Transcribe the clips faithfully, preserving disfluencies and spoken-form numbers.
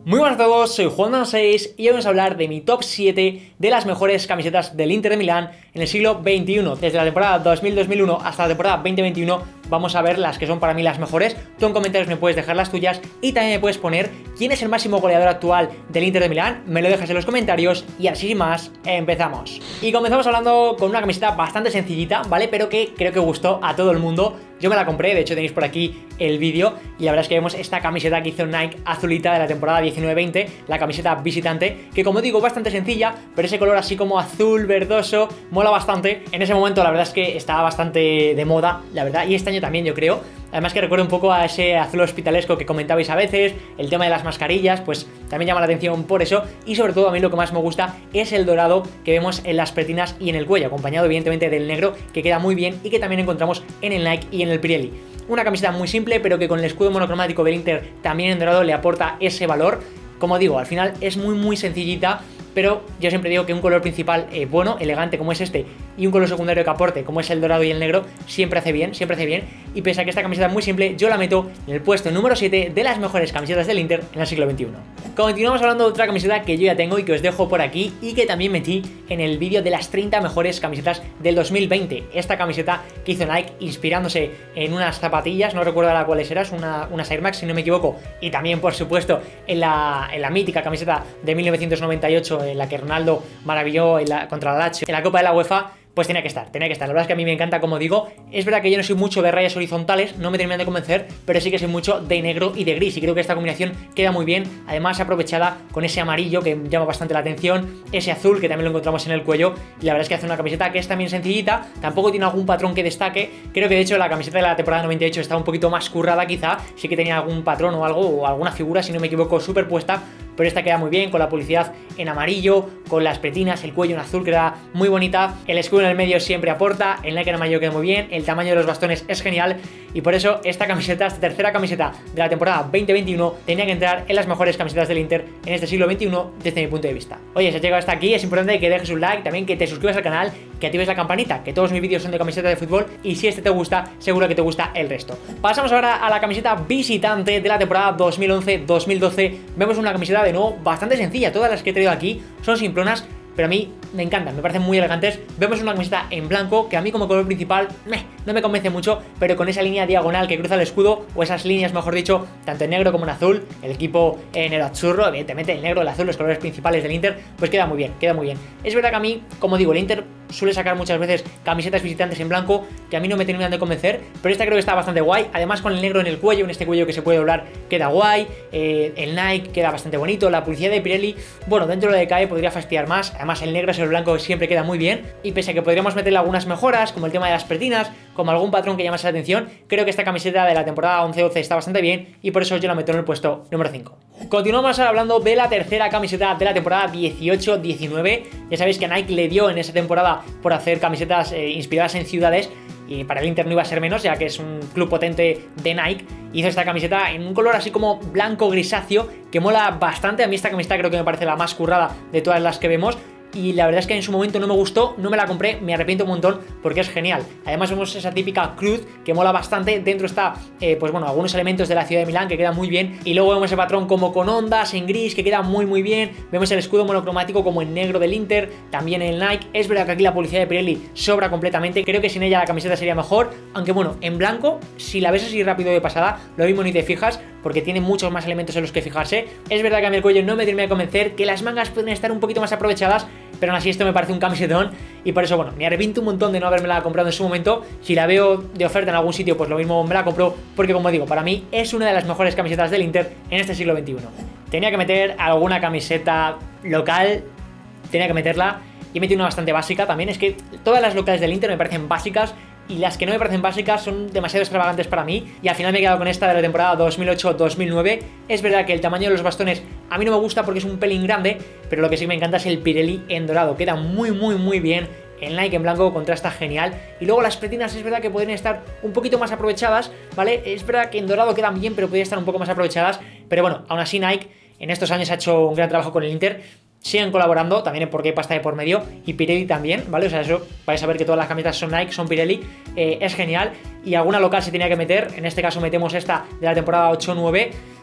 Muy buenas a todos, soy Juan seis y hoy vamos a hablar de mi top siete de las mejores camisetas del Inter de Milán en el siglo veintiuno. Desde la temporada dos mil dos mil uno hasta la temporada veinte veintiuno vamos a ver las que son para mí las mejores. Tú en comentarios me puedes dejar las tuyas y también me puedes poner quién es el máximo goleador actual del Inter de Milán. Me lo dejas en los comentarios y así sin más, empezamos. Y comenzamos hablando con una camiseta bastante sencillita, ¿vale? Pero que creo que gustó a todo el mundo. Yo me la compré, de hecho tenéis por aquí el vídeo y la verdad es que vemos esta camiseta que hizo Nike azulita de la temporada diecinueve veinte, la camiseta visitante, que como digo, bastante sencilla, pero ese color así como azul verdoso mola bastante. En ese momento la verdad es que estaba bastante de moda, la verdad, y este año también yo creo. Además que recuerda un poco a ese azul hospitalesco que comentabais a veces, el tema de las mascarillas, pues también llama la atención por eso. Y sobre todo a mí lo que más me gusta es el dorado que vemos en las pretinas y en el cuello, acompañado evidentemente del negro, que queda muy bien y que también encontramos en el Nike y en el Pirelli. Una camiseta muy simple, pero que con el escudo monocromático del Inter también en dorado le aporta ese valor. Como digo, al final es muy muy sencillita, pero yo siempre digo que un color principal eh, bueno, elegante como es este, y un color secundario que aporte como es el dorado y el negro, siempre hace bien, siempre hace bien. Y pese a que esta camiseta es muy simple, yo la meto en el puesto número siete de las mejores camisetas del Inter en el siglo veintiuno. Continuamos hablando de otra camiseta que yo ya tengo y que os dejo por aquí y que también metí en el vídeo de las treinta mejores camisetas del dos mil veinte. Esta camiseta que hizo Nike inspirándose en unas zapatillas, no recuerdo la cuáles eran, una, unas Air Max si no me equivoco, y también por supuesto en la, en la mítica camiseta de mil novecientos noventa y ocho en la que Ronaldo maravilló en la, contra la Lazio en la Copa de la UEFA. Pues tenía que estar, tenía que estar. La verdad es que a mí me encanta, como digo. Es verdad que yo no soy mucho de rayas horizontales, no me terminan de convencer, pero sí que soy mucho de negro y de gris. Y creo que esta combinación queda muy bien. Además, aprovechada con ese amarillo que llama bastante la atención, ese azul que también lo encontramos en el cuello. Y la verdad es que hace una camiseta que es también sencillita, tampoco tiene algún patrón que destaque. Creo que de hecho la camiseta de la temporada noventa y ocho está un poquito más currada, quizá. Sí que tenía algún patrón o algo, o alguna figura, si no me equivoco, superpuesta. Pero esta queda muy bien, con la publicidad en amarillo, con las pretinas, el cuello en azul, queda muy bonita. El escudo en el medio siempre aporta, el Nike en amarillo queda muy bien, el tamaño de los bastones es genial. Y por eso esta camiseta, esta tercera camiseta de la temporada veinte veintiuno, tenía que entrar en las mejores camisetas del Inter en este siglo veintiuno desde mi punto de vista. Oye, si has llegado hasta aquí, es importante que dejes un like, también que te suscribas al canal, que actives la campanita, que todos mis vídeos son de camisetas de fútbol y si este te gusta, seguro que te gusta el resto. Pasamos ahora a la camiseta visitante de la temporada dos mil once dos mil doce. Vemos una camiseta de nuevo bastante sencilla, todas las que he traído aquí son simplonas, pero a mí me encantan, me parecen muy elegantes. Vemos una camiseta en blanco que a mí como color principal meh, no me convence mucho, pero con esa línea diagonal que cruza el escudo, o esas líneas mejor dicho, tanto en negro como en azul, el equipo en el azzurro, evidentemente el negro, el azul, los colores principales del Inter, pues queda muy bien, queda muy bien. Es verdad que a mí, como digo, el Inter suele sacar muchas veces camisetas visitantes en blanco que a mí no me terminan de convencer, pero esta creo que está bastante guay. Además con el negro en el cuello, en este cuello que se puede doblar, queda guay. eh, el Nike queda bastante bonito, la publicidad de Pirelli, bueno, dentro de lo que cae podría fastidiar más. Además el negro sobre el blanco siempre queda muy bien, y pese a que podríamos meterle algunas mejoras como el tema de las pretinas, como algún patrón que llamase la atención, creo que esta camiseta de la temporada once doce está bastante bien y por eso yo la meto en el puesto número cinco. Continuamos ahora hablando de la tercera camiseta de la temporada dieciocho diecinueve. Ya sabéis que Nike le dio en esa temporada por hacer camisetas eh, inspiradas en ciudades, y para el Inter no iba a ser menos, ya que es un club potente de Nike. Hizo esta camiseta en un color así como blanco grisáceo, que mola bastante. A mí esta camiseta creo que me parece la más currada de todas las que vemos, y la verdad es que en su momento no me gustó, no me la compré, me arrepiento un montón porque es genial. Además vemos esa típica cruz que mola bastante, dentro está eh, pues bueno, algunos elementos de la ciudad de Milán que quedan muy bien, y luego vemos ese patrón como con ondas en gris que queda muy muy bien. Vemos el escudo monocromático como en negro del Inter, también el Nike. Es verdad que aquí la publicidad de Pirelli sobra completamente, creo que sin ella la camiseta sería mejor, aunque bueno, en blanco, si la ves así rápido de pasada, lo mismo ni te fijas, porque tiene muchos más elementos en los que fijarse. Es verdad que a mí el cuello no me termina de convencer, que las mangas pueden estar un poquito más aprovechadas, pero aún así esto me parece un camisetón y por eso, bueno, me arrepiento un montón de no haberme la comprado en su momento. Si la veo de oferta en algún sitio, pues lo mismo me la compro, porque como digo, para mí es una de las mejores camisetas del Inter en este siglo veintiuno. Tenía que meter alguna camiseta local, tenía que meterla, y he metido una bastante básica también. Es que todas las locales del Inter me parecen básicas, y las que no me parecen básicas son demasiado extravagantes para mí, y al final me he quedado con esta de la temporada dos mil ocho dos mil nueve. Es verdad que el tamaño de los bastones a mí no me gusta porque es un pelín grande, pero lo que sí me encanta es el Pirelli en dorado, queda muy muy muy bien. El Nike en blanco contrasta genial, y luego las pretinas es verdad que pueden estar un poquito más aprovechadas, ¿vale? Es verdad que en dorado quedan bien, pero podrían estar un poco más aprovechadas, pero bueno, aún así Nike en estos años ha hecho un gran trabajo con el Inter. Siguen colaborando, también porque hay pasta de por medio, y Pirelli también, ¿vale? O sea, eso vais a ver que todas las camisetas son Nike, son Pirelli, eh, es genial. Y alguna local se tenía que meter, en este caso metemos esta de la temporada ocho nueve.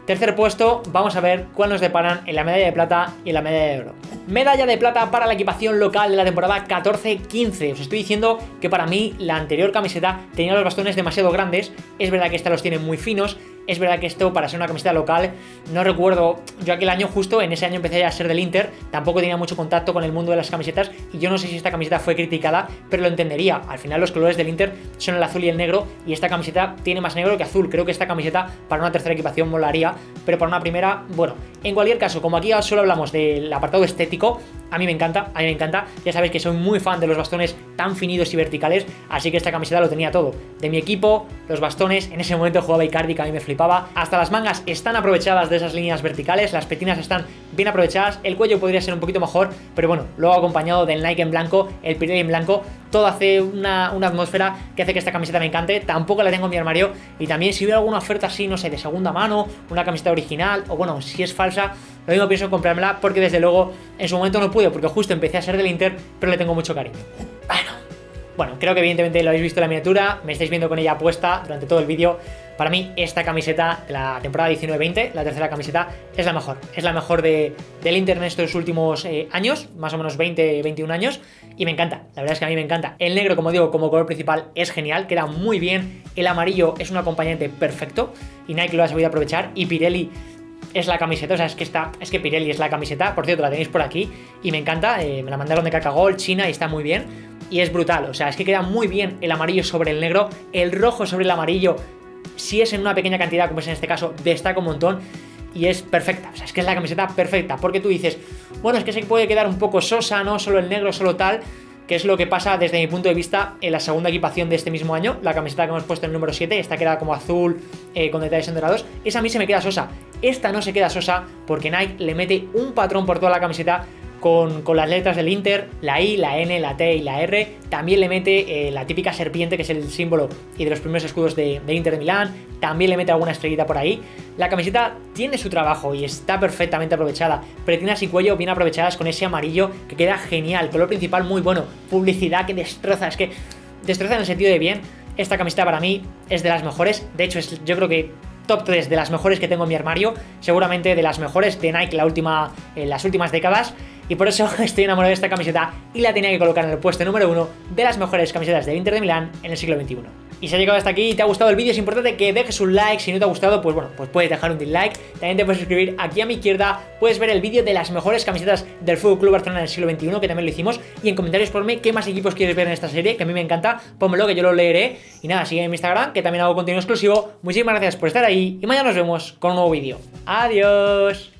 Tercer puesto, vamos a ver cuál nos deparan en la medalla de plata y en la medalla de oro. Medalla de plata para la equipación local de la temporada catorce quince. Os estoy diciendo que para mí la anterior camiseta tenía los bastones demasiado grandes. Es verdad que esta los tiene muy finos. Es verdad que esto, para ser una camiseta local, no recuerdo, yo aquel año justo, en ese año empecé a ser del Inter, tampoco tenía mucho contacto con el mundo de las camisetas y yo no sé si esta camiseta fue criticada, pero lo entendería. Al final los colores del Inter son el azul y el negro y esta camiseta tiene más negro que azul. Creo que esta camiseta para una tercera equipación molaría, pero para una primera, bueno, en cualquier caso, como aquí solo hablamos del apartado estético, a mí me encanta, a mí me encanta. Ya sabéis que soy muy fan de los bastones tan finidos y verticales, así que esta camiseta lo tenía todo. De mi equipo, los bastones, en ese momento jugaba Icardi, que a mí me flipaba. Hasta las mangas están aprovechadas de esas líneas verticales, las petinas están bien aprovechadas, el cuello podría ser un poquito mejor, pero bueno, luego acompañado del Nike en blanco, el Pirelli en blanco, todo hace una, una atmósfera que hace que esta camiseta me encante. Tampoco la tengo en mi armario y también si hubiera alguna oferta así, no sé, de segunda mano, una camiseta original, o bueno, si es falsa, lo mismo pienso en comprármela porque desde luego en su momento no pude porque justo empecé a ser del Inter, pero le tengo mucho cariño. Bueno, bueno, creo que evidentemente lo habéis visto en la miniatura, me estáis viendo con ella puesta durante todo el vídeo. Para mí esta camiseta de la temporada diecinueve veinte, la tercera camiseta, es la mejor. Es la mejor de, del Inter en estos últimos eh, años, más o menos veinte, veintiún años, y me encanta, la verdad es que a mí me encanta. El negro, como digo, como color principal es genial, queda muy bien, el amarillo es un acompañante perfecto, y Nike lo ha sabido aprovechar, y Pirelli es la camiseta, o sea, es que está, es que Pirelli es la camiseta, por cierto, la tenéis por aquí, y me encanta, eh, me la mandaron de Cacagol, China, y está muy bien, y es brutal, o sea, es que queda muy bien el amarillo sobre el negro, el rojo sobre el amarillo. Si es en una pequeña cantidad, como es en este caso, destaca un montón y es perfecta. O sea, es que es la camiseta perfecta. Porque tú dices, bueno, es que se puede quedar un poco sosa, ¿no? Solo el negro, solo tal. Que es lo que pasa desde mi punto de vista en la segunda equipación de este mismo año. La camiseta que hemos puesto en el número siete, esta queda como azul eh, con detalles en dorados. Esa a mí se me queda sosa. Esta no se queda sosa porque Nike le mete un patrón por toda la camiseta. Con, con las letras del Inter, la I, la N, la T y la R. También le mete eh, la típica serpiente, que es el símbolo y de los primeros escudos de, de Inter de Milán. También le mete alguna estrellita por ahí. La camiseta tiene su trabajo y está perfectamente aprovechada. Pretinas y cuello bien aprovechadas con ese amarillo que queda genial. Color principal muy bueno. Publicidad que destroza. Es que destroza en el sentido de bien. Esta camiseta para mí es de las mejores. De hecho, es, yo creo que top tres de las mejores que tengo en mi armario. Seguramente de las mejores de Nike la última, en las últimas décadas. Y por eso estoy enamorado de esta camiseta y la tenía que colocar en el puesto número uno de las mejores camisetas del Inter de Milán en el siglo veintiuno. Y si has llegado hasta aquí y te ha gustado el vídeo, es importante que dejes un like. Si no te ha gustado, pues bueno, pues puedes dejar un dislike. También te puedes suscribir aquí a mi izquierda. Puedes ver el vídeo de las mejores camisetas del F C Barcelona en el siglo veintiuno, que también lo hicimos. Y en comentarios ponme qué más equipos quieres ver en esta serie, que a mí me encanta. Pónmelo, que yo lo leeré. Y nada, sigue en mi Instagram, que también hago contenido exclusivo. Muchísimas gracias por estar ahí y mañana nos vemos con un nuevo vídeo. Adiós.